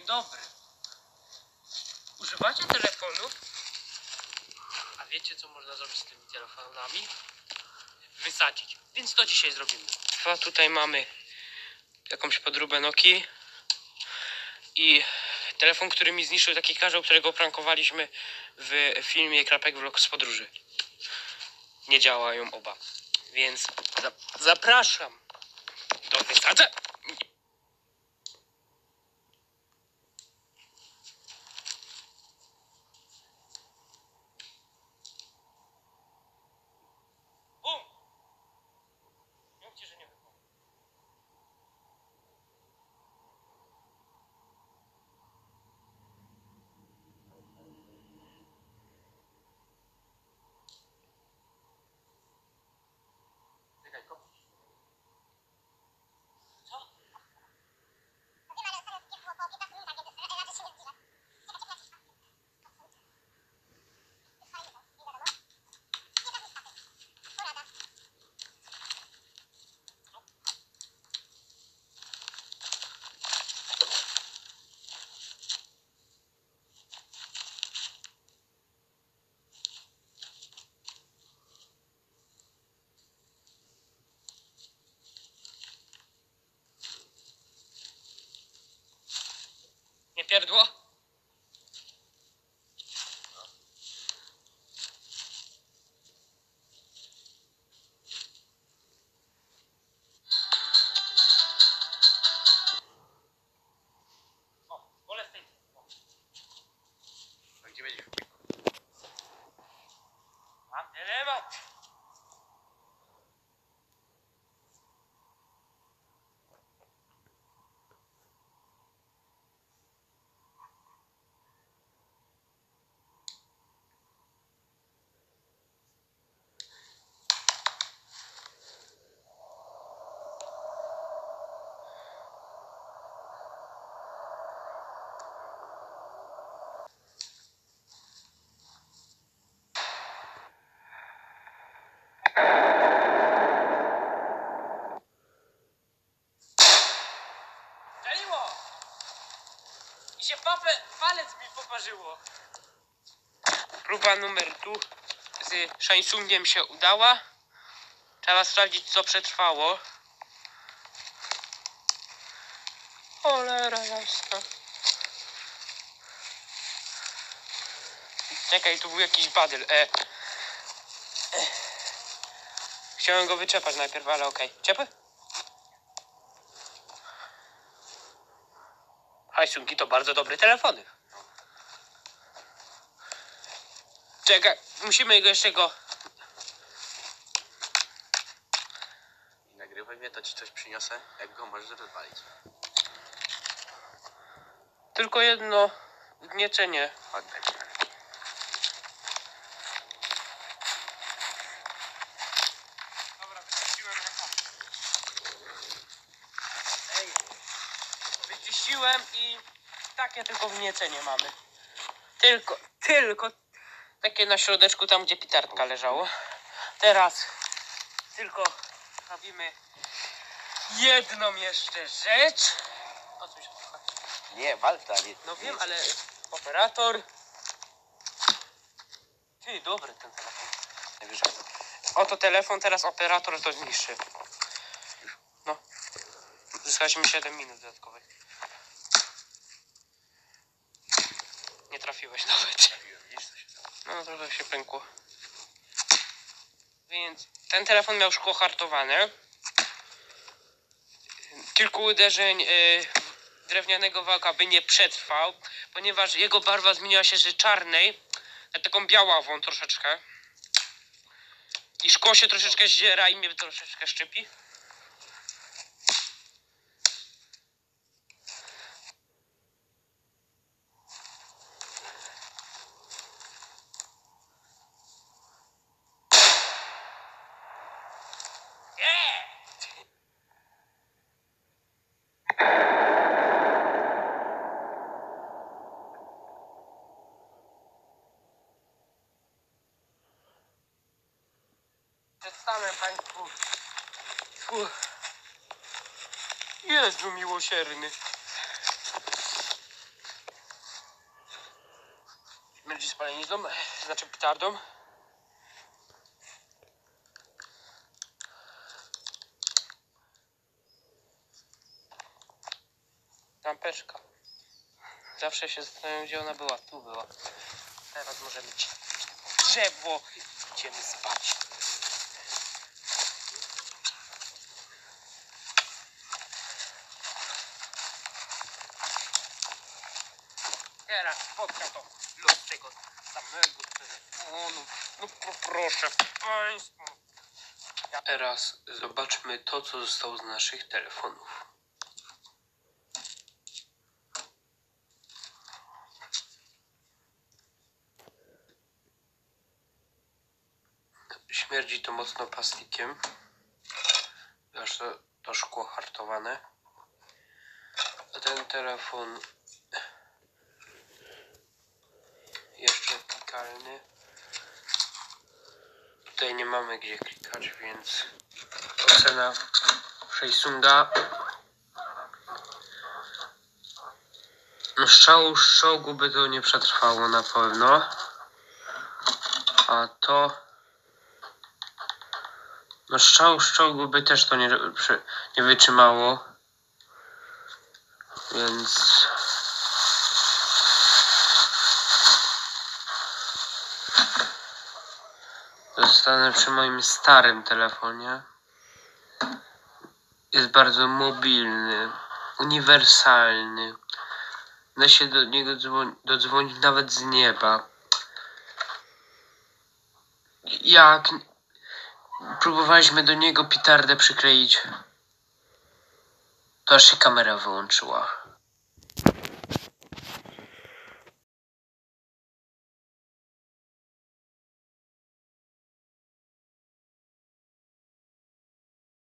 dobry. Używacie telefonu? A wiecie, co można zrobić z tymi telefonami? Wysadzić. Więc to dzisiaj zrobimy. A tutaj mamy jakąś podróbę Nokii i telefon, który mi zniszczył taki karzeł, którego prankowaliśmy w filmie Krapek Vlog z podróży. Nie działają oba. Więc zapraszam do wysadzenia. Bum! Mówcie, że nie wypadło. Czekaj, kopisz. Co? Nie pierdło? O, wolę z tej. A gdzie będziesz? Mam dylemat. Czaiło! I się palec mi poparzyło. Próba numer tu z Samsungiem się udała. Trzeba sprawdzić, co przetrwało. Cholera jasna. Czekaj, tu był jakiś badyl. Chciałem go wyczepać najpierw, ale okej. Ciepły? Samsungi to bardzo dobre telefony. Czekaj, musimy go jeszcze go... I nagrywaj mnie, to ci coś przyniosę, jak go możesz rozwalić. Tylko jedno wgniecenie. Oddaj. Dobra, wyczyściłem rękawy. Ej, wyczyściłem i takie tylko wgniecenie mamy. Tylko takie na środeczku, tam gdzie pitardka leżało. Teraz tylko robimy jedną jeszcze rzecz. O coś odchodzi. Nie, walta, nie. No wiem, ale operator. Ty, dobry ten telefon. Najwyżej. Oto telefon, teraz operator to zniszczy. No. Zyskaliśmy 7 minut dodatkowych. Nie trafiłeś nawet. Widzisz, co się stało? No trochę się pękło. Więc ten telefon miał szkło hartowane. Kilku uderzeń drewnianego wałka by nie przetrwał, ponieważ jego barwa zmieniła się z czarnej na taką białawą troszeczkę. I szkło się troszeczkę zdziera i mnie troszeczkę szczypi. Przedstawię Państwu. Jezu miłosierny. spalenizną, znaczy petardą. Lampeczka. Zawsze się zastanawiam, gdzie ona była. Tu była. Teraz możemy iść pod drzewo. Idziemy spać. Teraz spotka to los tego samego telefonu. No proszę państwa. Teraz zobaczmy to, co zostało z naszych telefonów. Śmierdzi to mocno plastikiem. Aż to szkło hartowane. A ten telefon jeszcze klikalny. Tutaj nie mamy gdzie klikać, więc ocena Samsunga. No strzału by to nie przetrwało na pewno. A to... No strzału by też to nie wytrzymało. Więc... Zostanę przy moim starym telefonie. Jest bardzo mobilny, uniwersalny. Da się do niego dodzwonić nawet z nieba. Jak próbowaliśmy do niego petardę przykleić, to aż się kamera wyłączyła.